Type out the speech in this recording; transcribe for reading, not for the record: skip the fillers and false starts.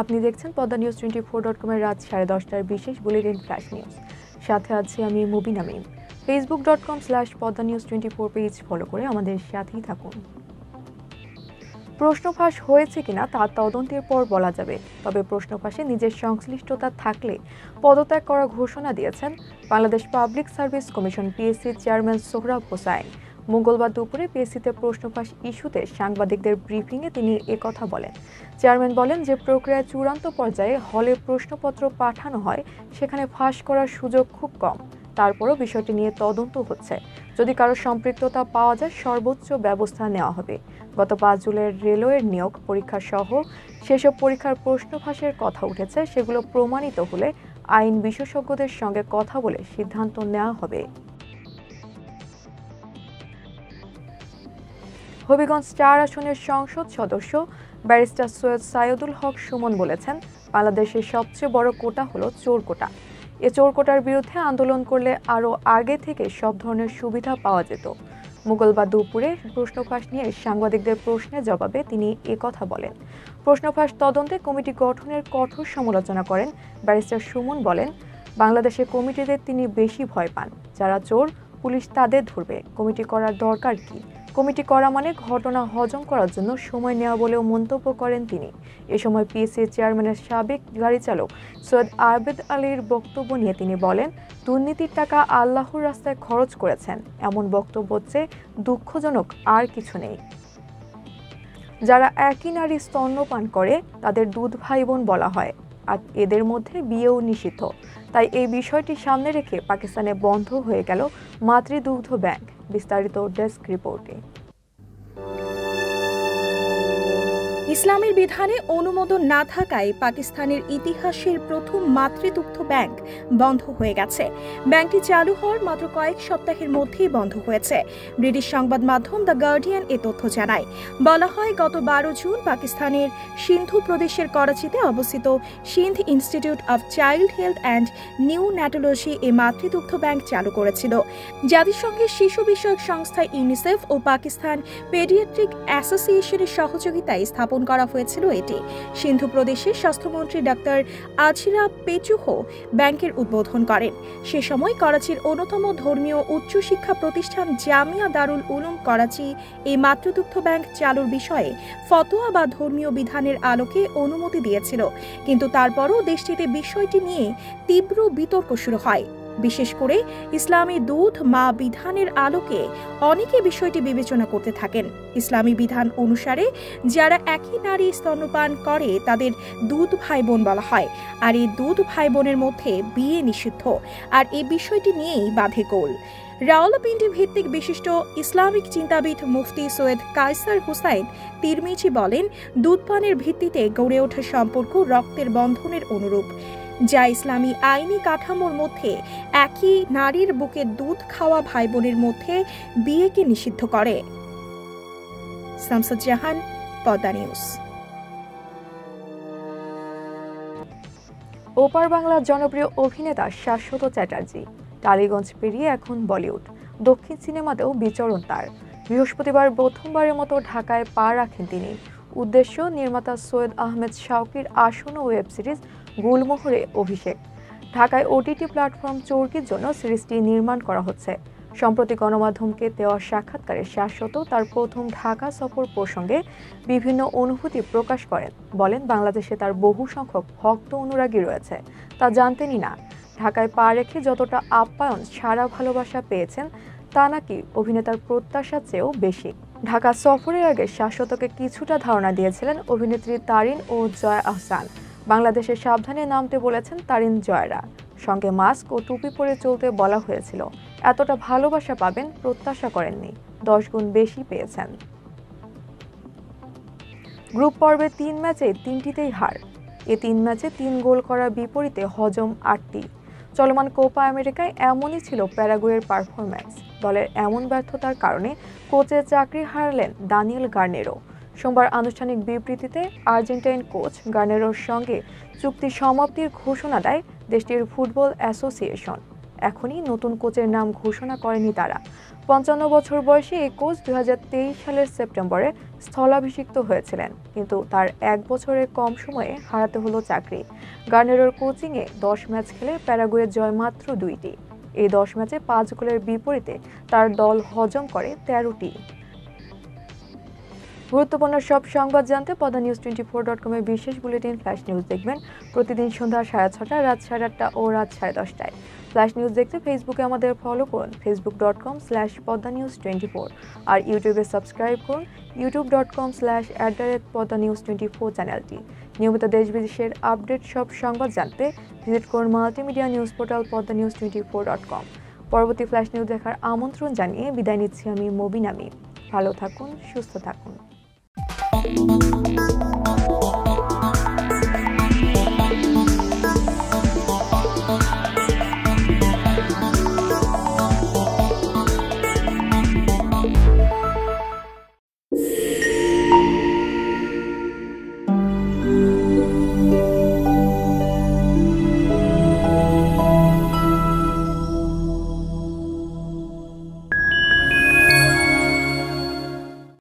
আপনি দেখছেন Padma news 24.com এর রাত 10:30টার বিশেষ বুলেটিন ফ্ল্যাশ নিউজ। সাথে আছি আমি মুবিনা মিম। facebook.com/poddanews24 পেজ ফলো করে আমাদের সাথেই থাকুন। প্রশ্ন ফাঁস হয়েছে কিনা তা তদন্তের পর বলা যাবে, তবে প্রশ্ন ফাঁসে নিজের সংশ্লিষ্টতা থাকলে পদত্যাগ করার ঘোষণা দিয়েছেন Bangladesh public service commission PSC chairman Sohrab Hossain. মঙ্গলবার দুপুরে পিএসসিতে প্রশ্ন ফাঁস ইস্যুতে সাংবাদিকদের ব্রিফিংয়ে তিনি একথা বলেন। চেয়ারম্যান বলেন যে প্রক্রিয়ার চূড়ান্ত পর্যায়ে হলে প্রশ্নপত্র পাঠানো হয়, সেখানে ফাঁস করার সুযোগ খুব কম। তারপরও বিষয়টি নিয়ে তদন্ত হচ্ছে। যদি কারো সম্পৃক্ততা পাওয়া যায় সর্বোচ্চ ব্যবস্থা নেওয়া হবে। গত 5 জুলাই রেলওয়ের নিয়োগ পরীক্ষা সহ সেসব পরীক্ষার প্রশ্ন ফাঁসের কথা উঠেছে, সেগুলো প্রমাণিত হলে আইন বিশেষজ্ঞদের সঙ্গে কথা বলে সিদ্ধান্ত নেওয়া হবে। হবিগঞ্জ 4 আসনের সংসদ সদস্য ব্যারিস্টার সৈয়দ সাইদুল হক সুমন বলেছেন, বাংলাদেশের সবচেয়ে বড় কোটা হলো চোর কোটা। এ চোর কোটার বিরুদ্ধে আন্দোলন করলে আরও আগে থেকে সব ধরনের সুবিধা পাওয়া যেত। মঙ্গলবার দুপুরে প্রশ্ন ফাঁস নিয়ে সাংবাদিকদের প্রশ্নের জবাবে তিনি একথা বলেন। প্রশ্ন ফাঁস তদন্তে কমিটি গঠনের কঠোর সমালোচনা করেন ব্যারিস্টার সুমন। বলেন, বাংলাদেশের কমিটিদের তিনি বেশি ভয় পান। যারা চোর, পুলিশ তাদের ধরবে। কমিটি করার দরকার কি? কমিটি করা মানে ঘটনা হজম করার জন্য সময় নেওয়া বলেও মন্তব্য করেন তিনি। এ সময় পিএসসি চেয়ারম্যানের সাবেক গাড়ি চালক সৈয়দ আবেদ আলীর বক্তব্য নিয়ে তিনি বলেন, দুর্নীতির টাকা আল্লাহর রাস্তায় খরচ করেছেন, এমন বক্তব্য চেয়ে দুঃখজনক আর কিছু নেই। যারা একই নারী স্তন্যপান করে তাদের দুধ ভাই বোন বলা হয়, আর এদের মধ্যে বিয়েও নিষিদ্ধ। তাই এই বিষয়টি সামনে রেখে পাকিস্তানে বন্ধ হয়ে গেল মাতৃদুগ্ধ ব্যাংক। বিস্তারিত ডেস্ক রিপোর্টে। ইসলামের বিধানে অনুমোদন না থাকায় পাকিস্তানের ইতিহাসের প্রথম মাতৃদুগ্ধ ব্যাংক বন্ধ হয়ে গেছে। ব্যাংকটি চালু হওয়ার মাত্র কয়েক সপ্তাহের মধ্যেই বন্ধ হয়েছে। ব্রিটিশ সংবাদ মাধ্যম দ্য গার্ডিয়ান এ তথ্য জানায়। বলা হয়, গত 12 জুন পাকিস্তানের সিন্ধু প্রদেশের করাচিতে অবস্থিত Sindh institute of child health and neonatology এ মাতৃদুগ্ধ ব্যাংক চালু করেছিল। জাতিসংঘের শিশু বিষয়ক সংস্থা ইউনিসেফ ও পাকিস্তান পেডিয়াট্রিক অ্যাসোসিয়েশনের সহযোগিতায় স্থাপন করা হয়েছিল এটি। সিন্ধু প্রদেশের স্বাস্থ্যমন্ত্রী ডাক্তার আজিরা পেচুহো ব্যাংকের উদ্বোধন করেন। সে সময় করাচির অন্যতম ধর্মীয় উচ্চশিক্ষা প্রতিষ্ঠান জামিয়া দারুল উলুম করাচি এই মাতৃদুগ্ধ ব্যাংক চালুর বিষয়ে ফতোয়া বা ধর্মীয় বিধানের আলোকে অনুমতি দিয়েছিল। কিন্তু তারপরও দেশটিতে বিষয়টি নিয়ে তীব্র বিতর্ক শুরু হয়। বিশেষ করে ইসলামী দুধ মা বিধানের আলোকে অনেকে বিষয়টি বিবেচনা করতে থাকেন। ইসলামী বিধান অনুসারে যারা একই নারী স্তন্যপান করে তাদের দুধ ভাই বোন বলা হয়, আর এই দুধ ভাই বোনের মধ্যে বিয়ে নিষিদ্ধ। আর এই বিষয়টি নিয়েই বাধে গোল। রাওয়ালপিন্ডি ভিত্তিক বিশিষ্ট ইসলামিক চিন্তাবিদ মুফতি সৈয়দ কায়সার হুসাইন তিরমিজি বলেন, দুধপানের ভিত্তিতে গড়ে ওঠা সম্পর্ক রক্তের বন্ধনের অনুরূপ, যা ইসলামী আইনি কাঠামোর মধ্যে একই নারীর বুকে দুধ খাওয়া ভাই বোনের মধ্যে বিয়েকে নিষিদ্ধ করে। শামসুদ জাহান, পদ্মা নিউজ। ওপার বাংলার জনপ্রিয় অভিনেতা শাশ্বত চ্যাটার্জি টালিগঞ্জ পেরিয়ে এখন বলিউড, দক্ষিণ সিনেমাতেও বিচরণ তার। বৃহস্পতিবার প্রথমবারের মতো ঢাকায় পা রাখেন তিনি। উদ্দেশ্য নির্মাতা সৈয়দ আহমেদ শাওকির আসন্ন ওয়েব সিরিজ গুলমোহরে অভিষেক। ঢাকায় ওটিটি প্ল্যাটফর্ম চরকির জন্য সিরিজটি নির্মাণ করা হচ্ছে। সম্প্রতি গণমাধ্যমকে দেওয়া সাক্ষাৎকারে শাশ্বত তার প্রথম ঢাকা সফর প্রসঙ্গে বিভিন্ন অনুভূতি প্রকাশ করেন। বলেন, বাংলাদেশে তার বহু সংখ্যক ভক্ত অনুরাগী রয়েছে, তা জানতেনই না। ঢাকায় পা রেখে যতটা আপ্যায়ন, সারা ভালোবাসা পেয়েছেন তা নাকি অভিনেতার প্রত্যাশার চেয়েও বেশি। ঢাকা সফরের আগে শাশ্বতকে কিছুটা ধারণা দিয়েছিলেন অভিনেত্রী তারিন ও জয়া আহসান। বাংলাদেশে সাবধানে নামতে বলেছেন তারিন জয়রা, সঙ্গে মাস্ক ও টুপি পরে চলতে বলা হয়েছিল। এতটা ভালোবাসা পাবেন প্রত্যাশা করেননি, 10 গুণ বেশি পেয়েছেন। গ্রুপ পর্বে 3 ম্যাচে 3টিতেই হার। এ 3 ম্যাচে 3 গোল করার বিপরীতে হজম 8টি। চলমান কোপা আমেরিকায় এমনই ছিল প্যারাগুয়ের পারফরম্যান্স। দলের এমন ব্যর্থতার কারণে কোচের চাকরি হারালেন দানিয়েল গার্নেরো। সোমবার আনুষ্ঠানিক বিবৃতিতে আর্জেন্টাইন কোচ গার্নেরোর সঙ্গে চুক্তি সমাপ্তির ঘোষণা দেয় দেশটির ফুটবল অ্যাসোসিয়েশন। এখনই নতুন কোচের নাম ঘোষণা করেনি তারা। 55 বছর বয়সী এই কোচ 2023 সালের সেপ্টেম্বরে স্থলাভিষিক্ত হয়েছিলেন, কিন্তু তার 1 বছরের কম সময়ে হারাতে হলো চাকরি। গার্নেরোর কোচিংয়ে 10 ম্যাচ খেলে প্যারাগুয়ের জয় মাত্র 2টি। এই 10 ম্যাচে 5 গোলের বিপরীতে তার দল হজম করে 13টি। গুরুত্বপূর্ণ সব সংবাদ জানতে poddanews24.com-এর বিশেষ বুলেটিন ফ্ল্যাশ নিউজ দেখবেন প্রতিদিন সন্ধ্যা 6:30, রাত 8:30 ও রাত 10:30টায়। ফ্ল্যাশ নিউজ দেখতে ফেসবুকে আমাদের ফলো করুন facebook.com/poddanews24 আর ইউটিউবে সাবস্ক্রাইব করুন youtube.com/poddanews24 চ্যানেলটি। নিয়মিত দেশ বিদেশের আপডেট সব সংবাদ জানতে ভিজিট করুন মাল্টিমিডিয়া নিউজ পোর্টাল poddanews24.com। পরবর্তী ফ্ল্যাশ নিউজ দেখার আমন্ত্রণ জানিয়ে বিদায় নিচ্ছি আমি মবিন আমির। ভালো থাকুন, সুস্থ থাকুন।